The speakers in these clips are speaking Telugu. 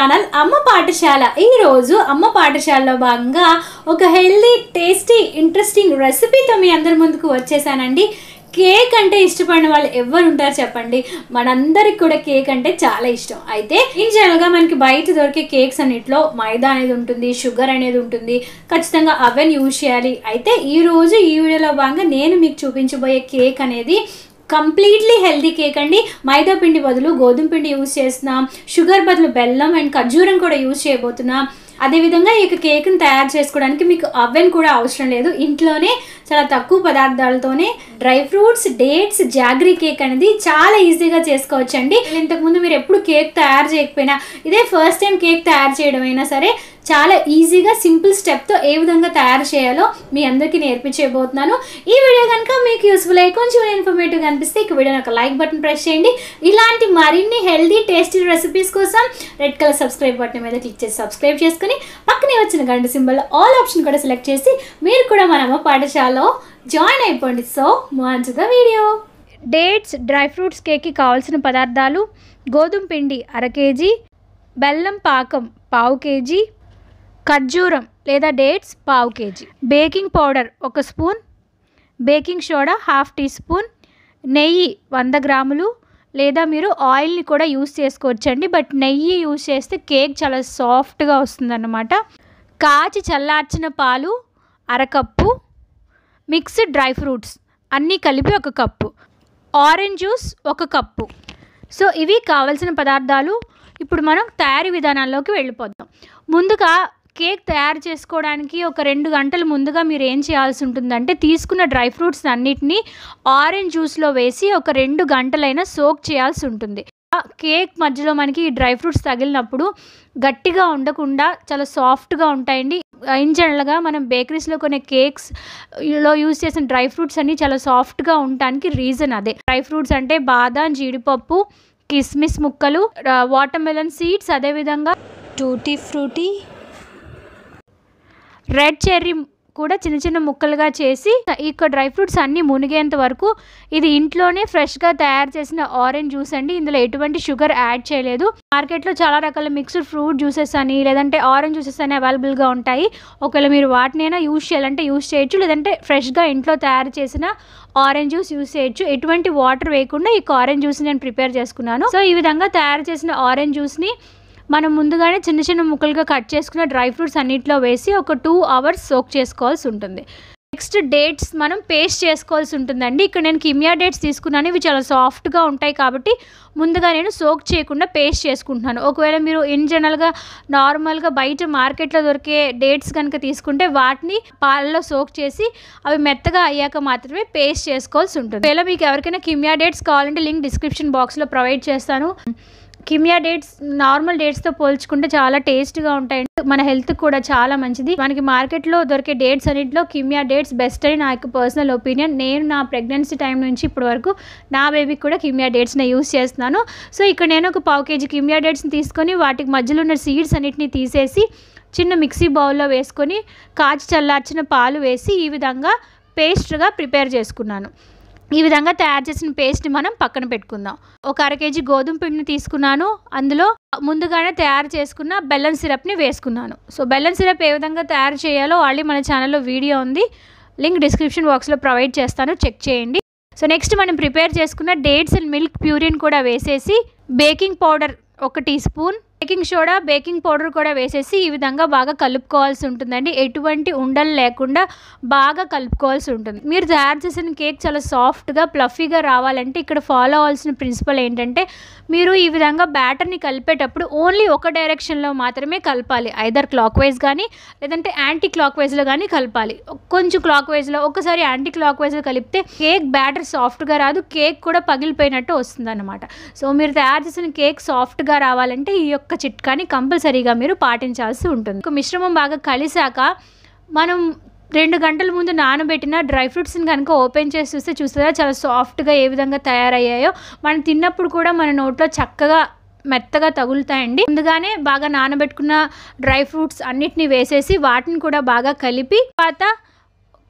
ఛానల్ అమ్మ పాఠశాల. ఈ రోజు అమ్మ పాఠశాలలో భాగంగా ఒక హెల్దీ టేస్టీ ఇంట్రెస్టింగ్ రెసిపీతో మీ అందరి ముందుకు వచ్చేసానండి. కేక్ అంటే ఇష్టపడిన వాళ్ళు ఎవరు ఉంటారు చెప్పండి? మనందరికి కూడా కేక్ అంటే చాలా ఇష్టం. అయితే ఇన్ జనరల్గా మనకి బయట దొరికే కేక్స్ అన్నిట్లో మైదా అనేది ఉంటుంది, షుగర్ అనేది ఉంటుంది, ఖచ్చితంగా అవెన్ యూజ్ చేయాలి. అయితే ఈ రోజు ఈ వీడియోలో భాగంగా నేను మీకు చూపించబోయే కేక్ అనేది కంప్లీట్లీ హెల్దీ కేక్ అండి. మైదా పిండి బదులు గోధుమ పిండి యూజ్ చేస్తున్నాం, షుగర్ బదులు బెల్లం అండ్ ఖర్జూరం కూడా యూజ్ చేయబోతున్నాం. అదేవిధంగా ఈ కేక్ని తయారు చేసుకోవడానికి మీకు అవెన్ కూడా అవసరం లేదు. ఇంట్లోనే చాలా తక్కువ పదార్థాలతోనే dry fruits, dates, jaggery cake అనేది చాలా ఈజీగా చేసుకోవచ్చండి. ఇంతకుముందు మీరు ఎప్పుడు కేక్ తయారు చేయకపోయినా, ఇదే ఫస్ట్ టైం కేక్ తయారు చేయడం అయినా సరే చాలా ఈజీగా సింపుల్ స్టెప్తో ఏ విధంగా తయారు చేయాలో మీ అందరికీ నేర్పించబోతున్నాను. ఈ వీడియో కనుక మీకు యూస్ఫుల్ అయ్యి కొంచెం ఇన్ఫర్మేటివ్గా అనిపిస్తే ఈ వీడియోని ఒక లైక్ బటన్ ప్రెస్ చేయండి. ఇలాంటి మరిన్ని హెల్దీ టేస్టీ రెసిపీస్ కోసం రెడ్ కలర్ సబ్స్క్రైబ్ బటన్ మీద క్లిక్ చేసి సబ్స్క్రైబ్ చేసుకుని పక్కనే వచ్చిన గంట సింబల్ ఆల్ ఆప్షన్ కూడా సెలెక్ట్ చేసి మీరు కూడా మన అమ్మ పాఠశాలలో జాయిన్ అయిపోండి. So move to the video. Dates dry fruits కేక్కి కావాల్సిన పదార్థాలు: గోధుమ పిండి 1/2 kg, బెల్లం పాకం 1/2 kg, ఖర్జూరం లేదా dates 1/2 kg, baking powder 1 spoon, baking soda 1/2 tea spoon, నెయ్యి 100 గ్రాములు లేదా మీరు ఆయిల్ని కూడా యూస్ చేసుకోవచ్చండి. బట్ నెయ్యి యూస్ చేస్తే కేక్ చాలా సాఫ్ట్గా వస్తుందన్నమాట. కాచి చల్లార్చిన పాలు 1/2 కప్పు, మిక్స్డ్ డ్రై ఫ్రూట్స్ అన్నీ కలిపి 1 cup, orange juice 1 cup. So ఇవి కావాల్సిన పదార్థాలు. ఇప్పుడు మనం తయారీ విధానాల్లోకి వెళ్ళిపోదాం. ముందుగా కేక్ తయారు చేసుకోవడానికి ఒక 2 గంటల ముందుగా మీరు ఏం చేయాల్సి ఉంటుందంటే, తీసుకున్న డ్రై ఫ్రూట్స్ అన్నిటినీ ఆరెంజ్ జ్యూస్లో వేసి ఒక 2 గంటలైనా సోక్ చేయాల్సి ఉంటుంది. కేక్ మధ్యలో మనకి ఈ డ్రై ఫ్రూట్స్ తగిలినప్పుడు గట్టిగా ఉండకుండా చాలా సాఫ్ట్గా ఉంటాయండి. ఇన్ జనరల్గా మనం బేకరీస్లో కొనే కేక్స్లో యూజ్ చేసిన డ్రై ఫ్రూట్స్ అన్నీ చాలా సాఫ్ట్గా ఉండటానికి రీజన్ అదే. డ్రై ఫ్రూట్స్ అంటే బాదం, జీడిపప్పు, కిస్మిస్ ముక్కలు, వాటర్ మెలన్ సీడ్స్, అదేవిధంగా టూటీ ఫ్రూటీ, రెడ్ చెర్రీ కూడా చిన్న చిన్న ముక్కలుగా చేసి ఈ డ్రై ఫ్రూట్స్ అన్నీ మునిగేంత వరకు ఇది ఇంట్లోనే ఫ్రెష్గా తయారు చేసిన ఆరెంజ్ జ్యూస్ అండి. ఇందులో ఎటువంటి షుగర్ యాడ్ చేయలేదు. మార్కెట్లో చాలా రకాల మిక్స్డ్ ఫ్రూట్ జ్యూసెస్ అని లేదంటే ఆరెంజ్ జ్యూసెస్ అని అవైలబుల్గా ఉంటాయి. ఒకవేళ మీరు వాటినైనా యూజ్ చేయాలంటే యూజ్ చేయొచ్చు, లేదంటే ఫ్రెష్గా ఇంట్లో తయారు చేసిన ఆరెంజ్ జ్యూస్ యూజ్ చేయొచ్చు. ఎటువంటి వాటర్ వేయకుండా ఈ ఆరెంజ్ జ్యూస్ నేను ప్రిపేర్ చేసుకున్నాను. సో ఈ విధంగా తయారు చేసిన ఆరెంజ్ జ్యూస్ని మనం ముందుగానే చిన్న చిన్న ముక్కలుగా కట్ చేసుకున్న డ్రై ఫ్రూట్స్ అన్నింటిలో వేసి ఒక 2 hours సోక్ చేసుకోవాల్సి ఉంటుంది. నెక్స్ట్ డేట్స్ మనం పేస్ట్ చేసుకోవాల్సి ఉంటుందండి. ఇక్కడ నేను కిమియా డేట్స్ తీసుకున్నాను. ఇవి చాలా సాఫ్ట్గా ఉంటాయి కాబట్టి ముందుగా నేను సోక్ చేయకుండా పేస్ట్ చేసుకుంటున్నాను. ఒకవేళ మీరు ఇన్ జనరల్గా నార్మల్గా బయట మార్కెట్లో దొరికే డేట్స్ కనుక తీసుకుంటే వాటిని పాలలో సోక్ చేసి అవి మెత్తగా అయ్యాక మాత్రమే పేస్ట్ చేసుకోవాల్సి ఉంటుంది. ఒకవేళ మీకు ఎవరికైనా కిమియా డేట్స్ కావాలంటే లింక్ డిస్క్రిప్షన్ బాక్స్లో ప్రొవైడ్ చేస్తాను. కిమియా డేట్స్ నార్మల్ డేట్స్తో పోల్చుకుంటే చాలా టేస్ట్గా ఉంటాయండి. మన హెల్త్కి కూడా చాలా మంచిది. మనకి మార్కెట్లో దొరికే డేట్స్ అన్నింటిలో కిమియా డేట్స్ బెస్ట్ అని నా యొక్క పర్సనల్ ఒపీనియన్. నేను నా ప్రెగ్నెన్సీ టైం నుంచి ఇప్పటి వరకు నా బేబీకి కూడా కిమియా డేట్స్ని యూస్ చేస్తున్నాను. సో ఇక్కడ నేను ఒక 1/2 kg కిమియా డేట్స్ని తీసుకొని వాటికి మధ్యలో ఉన్న సీడ్స్ అన్నిటిని తీసేసి చిన్న మిక్సీ బౌల్లో వేసుకొని కాచి చల్లార్చిన పాలు వేసి ఈ విధంగా పేస్ట్గా ప్రిపేర్ చేసుకున్నాను. ఈ విధంగా తయారు చేసిన పేస్ట్ని మనం పక్కన పెట్టుకుందాం. ఒక 1/2 kg గోధుమ పిండిని తీసుకున్నాను. అందులో ముందుగానే తయారు చేసుకున్న బెల్లం సిరప్ని వేసుకున్నాను. సో బెల్లం సిరప్ ఏ విధంగా తయారు చేయాలో ఆల్రెడీ మన ఛానల్లో వీడియో ఉంది, లింక్ డిస్క్రిప్షన్ బాక్స్లో ప్రొవైడ్ చేస్తాను, చెక్ చేయండి. సో నెక్స్ట్ మనం ప్రిపేర్ చేసుకున్న డేట్స్ అండ్ మిల్క్ ప్యూరిన్ కూడా వేసేసి baking powder 1 tea spoon, baking soda, baking powder కూడా వేసేసి ఈ విధంగా బాగా కలుపుకోవాల్సి ఉంటుందండి. ఎటువంటి ఉండలు లేకుండా బాగా కలుపుకోవాల్సి ఉంటుంది. మీరు తయారు చేసిన కేక్ చాలా సాఫ్ట్గా ప్లఫీగా రావాలంటే ఇక్కడ ఫాలో అవ్వాల్సిన ప్రిన్సిపల్ ఏంటంటే, మీరు ఈ విధంగా బ్యాటర్ని కలిపేటప్పుడు ఓన్లీ ఒక డైరెక్షన్లో మాత్రమే కలపాలి. ఐదర్ క్లాక్ వైజ్ కానీ లేదంటే యాంటీ క్లాక్ వైజ్లో కానీ కలపాలి. కొంచెం క్లాక్ వైజ్లో, ఒకసారి యాంటీ క్లాక్ వైజ్లో కలిపితే కేక్ బ్యాటర్ సాఫ్ట్గా రాదు, కేక్ కూడా పగిలిపోయినట్టు వస్తుంది అన్నమాట. సో మీరు తయారు చేసిన కేక్ సాఫ్ట్గా రావాలంటే ఈ యొక్క చిట్కాని కంపల్సరీగా మీరు పాటించాల్సి ఉంటుంది. మిశ్రమం బాగా కలిసాక మనం 2 గంటల ముందు నానబెట్టిన డ్రై ఫ్రూట్స్ని కనుక ఓపెన్ చేసి చూస్తారా చాలా సాఫ్ట్గా ఏ విధంగా తయారయ్యాయో. మనం తిన్నప్పుడు కూడా మన నోట్లో చక్కగా మెత్తగా తగులుతాయండి. ముందుగానే బాగా నానబెట్టుకున్న డ్రై ఫ్రూట్స్ అన్నిటిని వేసేసి వాటిని కూడా బాగా కలిపి తర్వాత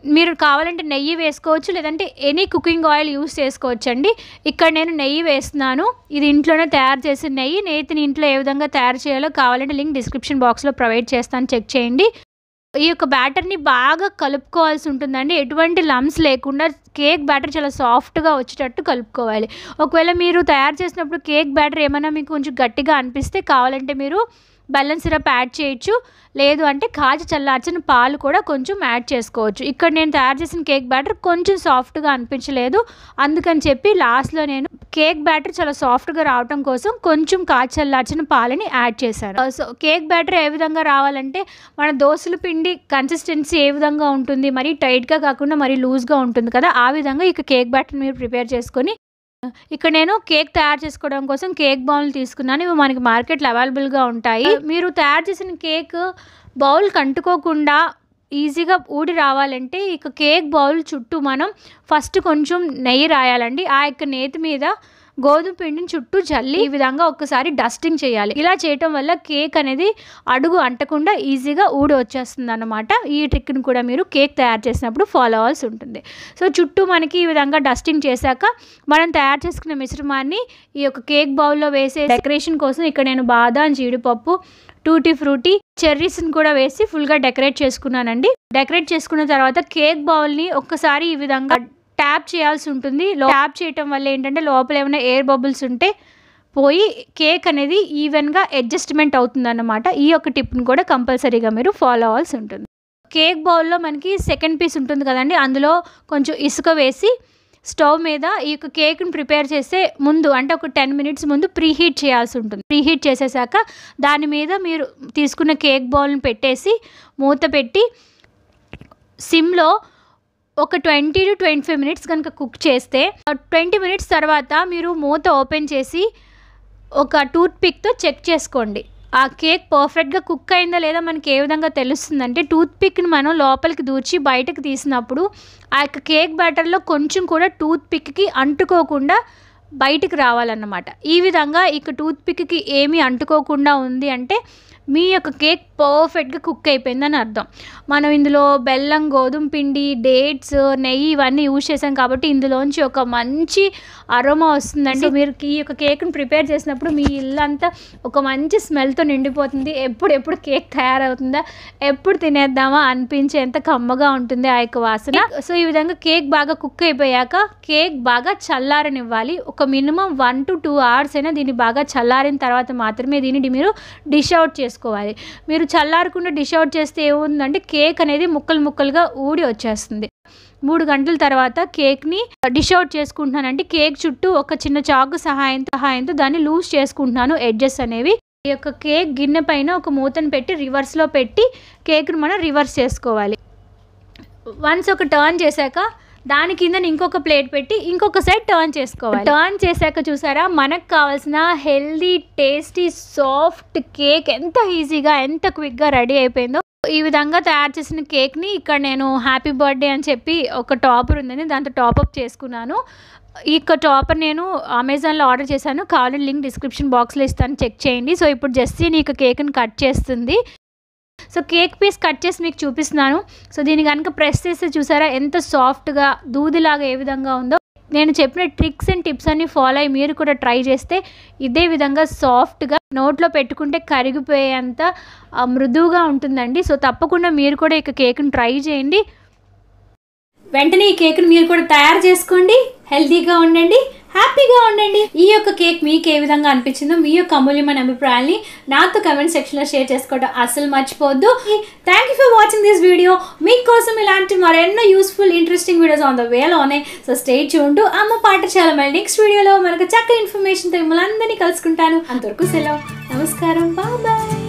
మీరు కావాలంటే నెయ్యి వేసుకోవచ్చు, లేదంటే ఎనీ కుకింగ్ ఆయిల్ యూస్ చేసుకోవచ్చండి. ఇక్కడ నేను నెయ్యి వేస్తున్నాను. ఇది ఇంట్లోనే తయారు చేసిన నెయ్యి. నేతిని ఇంట్లో ఏ విధంగా తయారు చేయాలో కావాలంటే లింక్ డిస్క్రిప్షన్ బాక్స్లో ప్రొవైడ్ చేస్తాను, చెక్ చేయండి. ఈ యొక్క బ్యాటర్ని బాగా కలుపుకోవాల్సి ఉంటుందండి. ఎటువంటి లమ్స్ లేకుండా కేక్ బ్యాటర్ చాలా సాఫ్ట్గా వచ్చేటట్టు కలుపుకోవాలి. ఒకవేళ మీరు తయారు చేసినప్పుడు కేక్ బ్యాటర్ ఏమైనా మీకు కొంచెం గట్టిగా అనిపిస్తే కావాలంటే మీరు బెల్లం సిరప్ యాడ్ చేయొచ్చు, లేదు అంటే కాచి చల్లార్చిన పాలు కూడా కొంచెం యాడ్ చేసుకోవచ్చు. ఇక్కడ నేను తయారు చేసిన కేక్ బ్యాటర్ కొంచెం సాఫ్ట్గా అనిపించలేదు, అందుకని చెప్పి లాస్ట్లో నేను కేక్ బ్యాటర్ చాలా సాఫ్ట్గా రావడం కోసం కొంచెం కాచి చల్లార్చిన పాలని యాడ్ చేశాను. సో కేక్ బ్యాటర్ ఏ విధంగా రావాలంటే మన దోసల పిండి కన్సిస్టెన్సీ ఏ విధంగా ఉంటుంది, మరీ టైట్గా కాకుండా మరీ లూజ్గా ఉంటుంది కదా, ఆ విధంగా ఇక కేక్ బ్యాటర్ మీరు ప్రిపేర్ చేసుకొని ఇక్కడ నేను కేక్ తయారు చేసుకోవడం కోసం కేక్ బౌల్ తీసుకున్నాను. ఇవి మనకి మార్కెట్లో అవైలబుల్గా ఉంటాయి. మీరు తయారు చేసిన కేక్ బౌల్ కంటుకోకుండా ఈజీగా ఊడి రావాలంటే ఇక కేక్ బౌల్ చుట్టూ మనం ఫస్ట్ కొంచెం నెయ్యి రాయాలండి. ఆ యొక్క నేతి మీద గోధుమ పిండిని చుట్టూ చల్లి ఈ విధంగా ఒక్కసారి డస్టింగ్ చేయాలి. ఇలా చేయటం వల్ల కేక్ అనేది అడుగు అంటకుండా ఈజీగా ఊడి వచ్చేస్తుంది అన్నమాట. ఈ ట్రిక్ని కూడా మీరు కేక్ తయారు చేసినప్పుడు ఫాలో అవ్వాల్సి ఉంటుంది. సో చుట్టూ మనకి ఈ విధంగా డస్టింగ్ చేశాక మనం తయారు చేసుకున్న మిశ్రమాన్ని ఈ యొక్క కేక్ బౌల్లో వేసే డెకరేషన్ కోసం ఇక్కడ నేను బాదాం, జీడిపప్పు, టూటీ ఫ్రూటీ, చెర్రీస్ని కూడా వేసి ఫుల్గా డెకరేట్ చేసుకున్నానండి. డెకరేట్ చేసుకున్న తర్వాత కేక్ బౌల్ని ఒక్కసారి ఈ విధంగా ట్యాప్ చేయాల్సి ఉంటుంది. ట్యాప్ చేయటం వల్ల ఏంటంటే లోపల ఏమైనా ఎయిర్ బబుల్స్ ఉంటే పోయి కేక్ అనేది ఈవెన్గా అడ్జస్ట్మెంట్ అవుతుంది అన్నమాట. ఈ యొక్క టిప్ని కూడా కంపల్సరీగా మీరు ఫాలో అవ్వాల్సి ఉంటుంది. కేక్ బౌల్లో మనకి సెకండ్ పీస్ ఉంటుంది కదండి, అందులో కొంచెం ఇసుక వేసి స్టవ్ మీద ఈ యొక్క కేక్ని ప్రిపేర్ చేసే ముందు అంటే ఒక 10 minutes ముందు ప్రీహీట్ చేయాల్సి ఉంటుంది. ప్రీహీట్ చేసేసాక దాని మీద మీరు తీసుకున్న కేక్ బౌల్ని పెట్టేసి మూత పెట్టి సిమ్లో ఒక 20 to 25 minutes కనుక కుక్ చేస్తే 20 minutes తర్వాత మీరు మూత ఓపెన్ చేసి ఒక టూత్ పిక్తో చెక్ చేసుకోండి. ఆ కేక్ పర్ఫెక్ట్గా కుక్ అయిందా లేదా మనకి ఏ విధంగా తెలుస్తుందంటే టూత్ పిక్ని మనం లోపలికి దూచి బయటకు తీసినప్పుడు ఆ యొక్క కేక్ బ్యాటర్లో కొంచెం కూడా టూత్ పిక్కి అంటుకోకుండా బయటికి రావాలన్నమాట. ఈ విధంగా ఇక టూత్ పిక్కి ఏమీ అంటుకోకుండా ఉంది అంటే మీ యొక్క కేక్ పర్ఫెక్ట్గా కుక్ అయిపోయిందని అర్థం. మనం ఇందులో బెల్లం, గోధుమ పిండి, డేట్స్, నెయ్యి ఇవన్నీ యూజ్ చేసాం కాబట్టి ఇందులోంచి ఒక మంచి అరోమా వస్తుందండి. మీరు ఈ యొక్క కేక్ని ప్రిపేర్ చేసినప్పుడు మీ ఇల్లంతా ఒక మంచి స్మెల్తో నిండిపోతుంది. ఎప్పుడు కేక్ తయారవుతుందా, ఎప్పుడు తినేద్దామా అనిపించేంత కమ్మగా ఉంటుంది ఆ యొక్క వాసన. సో ఈ విధంగా కేక్ బాగా కుక్ అయిపోయాక కేక్ బాగా చల్లారనివ్వాలి. ఒక మినిమం 1 to 2 hours అయినా దీన్ని బాగా చల్లారిన తర్వాత మాత్రమే దీన్ని మీరు డిష్ అవుట్ చేసుకోవాలి. మీరు చల్లారకుండా డిష్ అవుట్ చేస్తే ఏముందంటే కేక్ అనేది ముక్కలుగా ఊడి వచ్చేస్తుంది. 3 గంటల తర్వాత కేక్ని డిష్ అవుట్ చేసుకుంటున్నానంటే కేక్ చుట్టూ ఒక చిన్న చాకు సహాయంతో దాన్ని లూజ్ చేసుకుంటున్నాను ఎడ్జెస్ అనేవి. ఈ యొక్క కేక్ గిన్నె పైన ఒక మూతను పెట్టి రివర్స్లో పెట్టి కేక్ని మనం రివర్స్ చేసుకోవాలి. వన్స్ ఒక టర్న్ చేశాక దాని కింద ఇంకొక ప్లేట్ పెట్టి ఇంకొక సైడ్ టర్న్ చేసుకోవాలి. టర్న్ చేశాక చూసారా మనకు కావాల్సిన హెల్దీ, టేస్టీ, సాఫ్ట్ కేక్ ఎంత ఈజీగా ఎంత క్విక్గా రెడీ అయిపోయిందో. ఈ విధంగా తయారు చేసిన కేక్ని ఇక్కడ నేను హ్యాపీ బర్త్డే అని చెప్పి ఒక టాపర్ ఉందని దాంతో టాపప్ చేసుకున్నాను. ఈ టాపర్ నేను అమెజాన్లో ఆర్డర్ చేశాను, కావాలంటే లింక్ డిస్క్రిప్షన్ బాక్స్లో ఇస్తాను, చెక్ చేయండి. సో ఇప్పుడు జస్ట్ నీకు కేక్ని కట్ చేస్తుంది. సో కేక్ పీస్ కట్ చేసి మీకు చూపిస్తున్నాను. సో దీన్ని కనుక ప్రెస్ చేస్తే చూసారా ఎంత సాఫ్ట్గా దూదిలాగా ఏ విధంగా ఉందో. నేను చెప్పిన ట్రిక్స్ అండ్ టిప్స్ అన్ని ఫాలో అయ్యి మీరు కూడా ట్రై చేస్తే ఇదే విధంగా సాఫ్ట్గా నోట్లో పెట్టుకుంటే కరిగిపోయేంత మృదువుగా ఉంటుందండి. సో తప్పకుండా మీరు కూడా ఇక కేక్ని ట్రై చేయండి. వెంటనే ఈ కేక్ని మీరు కూడా తయారు చేసుకోండి. హెల్తీగా ఉండండి, హ్యాపీగా ఉండండి. ఈ యొక్క కేక్ మీకు ఏ విధంగా అనిపించిందో మీ యొక్క అమూల్యమైన అభిప్రాయాన్ని నాతో కమెంట్ సెక్షన్లో షేర్ చేసుకోవడం అసలు మర్చిపోవద్దు. Thank you for watching this video. మీకోసం ఇలాంటి మరెన్నో useful interesting videos on the వేలో ఉన్నాయి. సో స్టే ట్యూన్డ్ టు అమ్మ పాఠశాల. మళ్ళీ నెక్స్ట్ వీడియోలో మనకు చక్కని ఇన్ఫర్మేషన్తో మిమ్మల్ని అందరినీ కలుసుకుంటాను. అంతవరకు సెలవు, నమస్కారం, బాయ్.